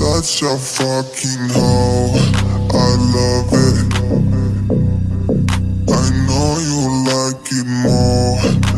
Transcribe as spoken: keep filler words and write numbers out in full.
such a fucking hoe, I love it. I know you like it more.